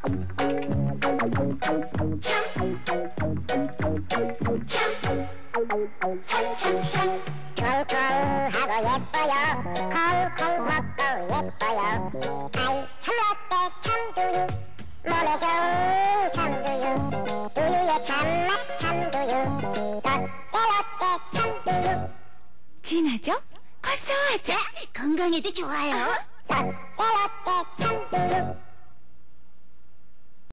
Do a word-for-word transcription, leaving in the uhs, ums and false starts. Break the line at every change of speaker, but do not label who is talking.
참참참 퉁퉁하고 예뻐요. 콩콩 먹고 예뻐요. 아이 참라떼 참두유 몸에 좋은 참두유. 두유의 참맛 참두유. 롯데 롯데 참두유.
진하죠? 고소하죠?
건강에도 좋아요.
롯데 롯데 참두유.